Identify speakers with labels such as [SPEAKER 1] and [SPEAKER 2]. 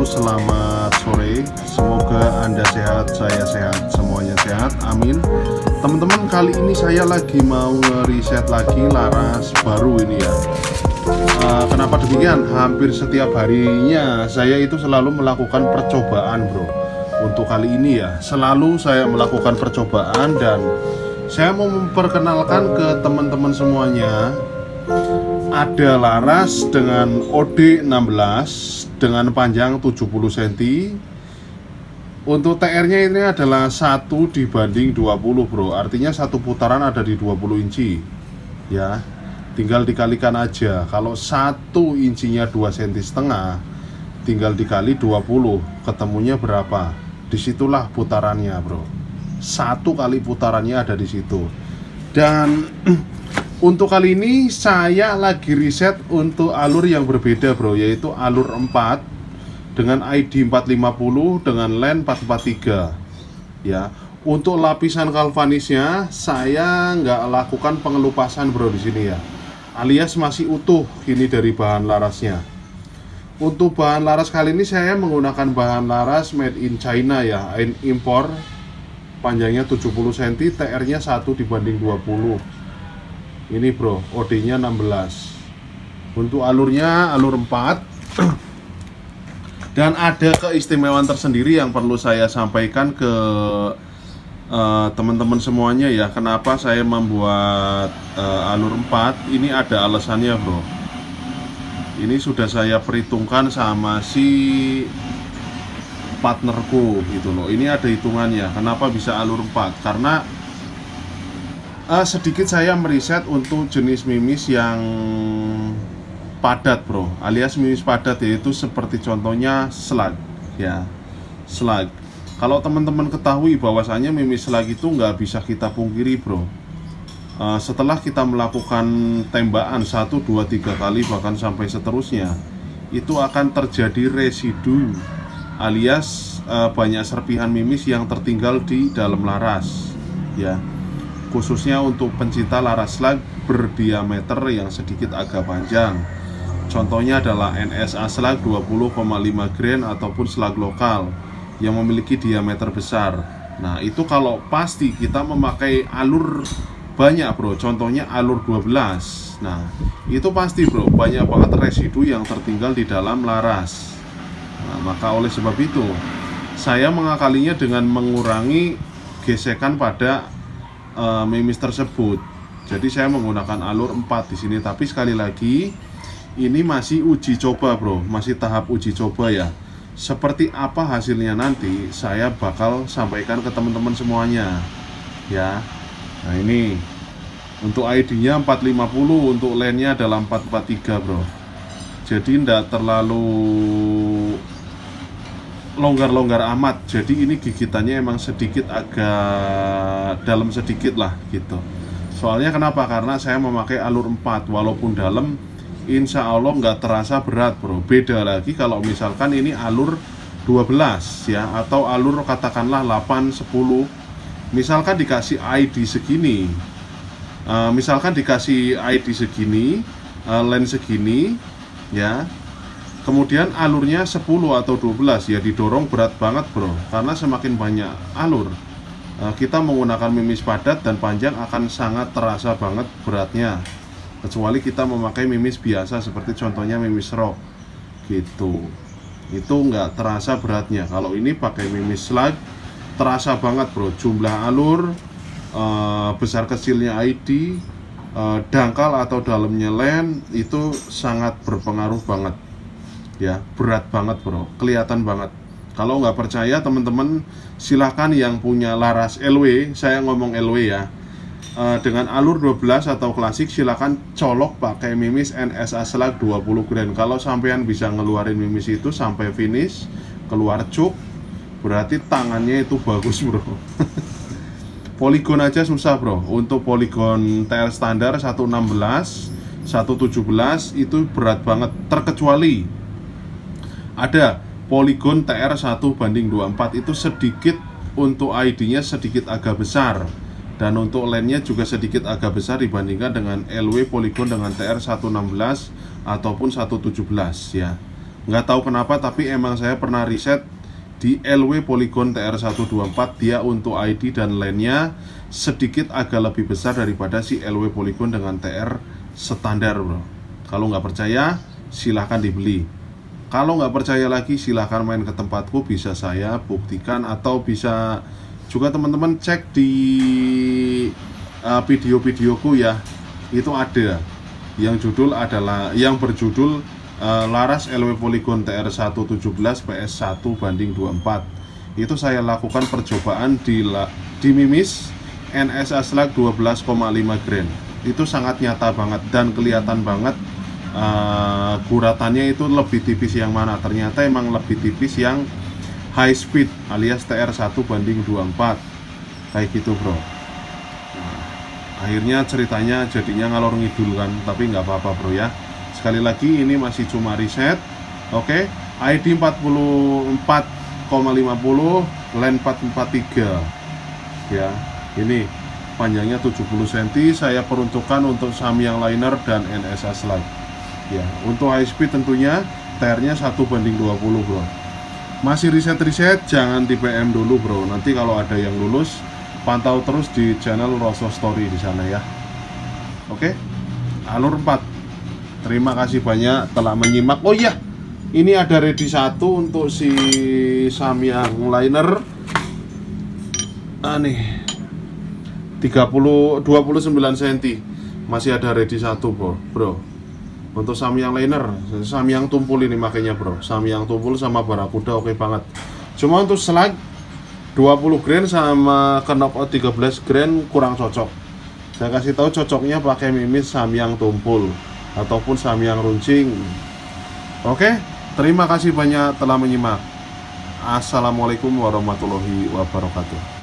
[SPEAKER 1] selamat sore. Semoga Anda sehat, saya sehat, semuanya sehat, amin. Teman-teman, kali ini saya lagi mau nge-reset lagi laras baru ini ya. Kenapa demikian? Hampir setiap harinya saya itu selalu melakukan percobaan, bro. Untuk kali ini ya, selalu saya melakukan percobaan dan saya mau memperkenalkan ke teman-teman semuanya. Ada laras dengan OD16 dengan panjang 70 cm. Untuk TR-nya ini adalah 1:20, bro. Artinya satu putaran ada di 20 inci. Ya, tinggal dikalikan aja. Kalau 1 incinya 2,5 cm, tinggal dikali 20, ketemunya berapa? Disitulah putarannya, bro. 1 kali putarannya ada di situ. Dan untuk kali ini saya lagi riset untuk alur yang berbeda, bro, yaitu alur 4 dengan ID 450 dengan len 443. Ya, untuk lapisan galvanisnya saya nggak lakukan pengelupasan, bro, di sini ya, alias masih utuh ini dari bahan larasnya. Untuk bahan laras kali ini saya menggunakan bahan laras made in China ya, impor, panjangnya 70 cm, TR-nya 1:20. Ini, bro, OD-nya 16. Untuk alurnya alur 4. Dan ada keistimewaan tersendiri yang perlu saya sampaikan ke teman-teman semuanya ya. Kenapa saya membuat alur 4? Ini ada alasannya, bro. Ini sudah saya perhitungkan sama si partnerku gitu loh. Ini ada hitungannya. Kenapa bisa alur 4? Karena sedikit saya meriset untuk jenis mimis yang padat, bro, alias mimis padat, yaitu seperti contohnya slag ya, slag. Kalau teman-teman ketahui bahwasanya mimis slag itu nggak bisa kita pungkiri, bro, setelah kita melakukan tembakan 1, 2, 3 kali bahkan sampai seterusnya, itu akan terjadi residu alias banyak serpihan mimis yang tertinggal di dalam laras ya. Khususnya untuk pencinta laras slag berdiameter yang sedikit agak panjang. Contohnya adalah NSA slag 20,5 grain ataupun slag lokal yang memiliki diameter besar. Nah, itu kalau pasti kita memakai alur banyak, bro. Contohnya alur 12. Nah, itu pasti, bro, banyak banget residu yang tertinggal di dalam laras. Nah, maka oleh sebab itu saya mengakalinya dengan mengurangi gesekan pada mimis tersebut. Jadi saya menggunakan alur 4 di sini. Tapi sekali lagi, ini masih uji coba, bro, masih tahap uji coba ya. Seperti apa hasilnya nanti saya bakal sampaikan ke teman-teman semuanya ya. Nah, ini untuk ID-nya 450, untuk len-nya adalah 443, bro. Jadi tidak terlalu longgar-longgar amat. Jadi ini gigitannya emang sedikit agak dalam sedikit lah gitu. Soalnya kenapa? Karena saya memakai alur 4. Walaupun dalam, insya Allah nggak terasa berat, bro. Beda lagi kalau misalkan ini alur 12 ya, atau alur katakanlah 8, 10. Misalkan dikasih ID segini, len segini ya, kemudian alurnya 10 atau 12 ya, didorong berat banget, bro. Karena semakin banyak alur kita menggunakan mimis padat dan panjang akan sangat terasa banget beratnya. Kecuali kita memakai mimis biasa seperti contohnya mimis rock gitu, itu nggak terasa beratnya. Kalau ini pakai mimis slag terasa banget, bro. Jumlah alur, besar kecilnya ID, dangkal atau dalamnya len itu sangat berpengaruh banget ya, berat banget, bro, kelihatan banget. Kalau nggak percaya teman-teman, silahkan yang punya laras LW, saya ngomong LW ya, dengan alur 12 atau klasik, silahkan colok pakai mimis NSA slag 20 grain. Kalau sampean bisa ngeluarin mimis itu sampai finish, keluar cuk, berarti tangannya itu bagus, bro. Poligon aja susah, bro. Untuk poligon TR standar 116, 117 itu berat banget, terkecuali ada poligon TR 1:24, itu sedikit untuk ID-nya sedikit agak besar, dan untuk len-nya juga sedikit agak besar dibandingkan dengan LW poligon dengan TR 116 ataupun 117 ya. Nggak tahu kenapa, tapi emang saya pernah riset di LW Polygon TR124, dia untuk ID dan lane-nya sedikit agak lebih besar daripada si LW Polygon dengan TR standar, bro. Kalau nggak percaya, silahkan dibeli. Kalau nggak percaya lagi, silahkan main ke tempatku, bisa saya buktikan, atau bisa juga teman-teman cek di video-videoku ya. Itu ada yang berjudul Laras LW Polygon TR117 PS1 banding 24. Itu saya lakukan percobaan di Mimis NSA Slug 12,5 grain. Itu sangat nyata banget dan kelihatan banget guratannya itu lebih tipis yang mana. Ternyata emang lebih tipis yang high speed alias TR1 banding 24 kayak gitu, bro. Akhirnya ceritanya jadinya ngalor ngidul kan, tapi nggak apa-apa, bro ya. Sekali lagi ini masih cuma riset. Oke, ID 44,50, lane 443 ya. Ini panjangnya 70 cm, saya peruntukkan untuk Samyang liner dan NSA slug ya. Untuk high speed tentunya TR-nya 1:20, bro. Masih riset-riset, jangan di PM dulu, bro. Nanti kalau ada yang lulus, pantau terus di channel Rosso Story di sana ya. Oke, alur 4. Terima kasih banyak telah menyimak. Oh iya, ini ada ready 1 untuk si Samyang liner. Nih 29 cm. Masih ada ready 1, bro. Untuk Samyang liner, Samyang tumpul ini makanya, bro. Samyang tumpul sama Barakuda oke banget. Cuma untuk slug 20 grain sama knockout 13 grain kurang cocok. Saya kasih tahu cocoknya pakai Mimis Samyang tumpul ataupun Samyang runcing. Oke, terima kasih banyak telah menyimak. Assalamualaikum warahmatullahi wabarakatuh.